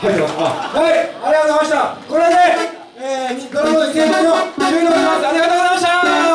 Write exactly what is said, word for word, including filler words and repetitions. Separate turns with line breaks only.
入ってます。あ、はい、ありがとうございました。これで、えー、ドラゴンズ研究を終了します。ありがとうございました。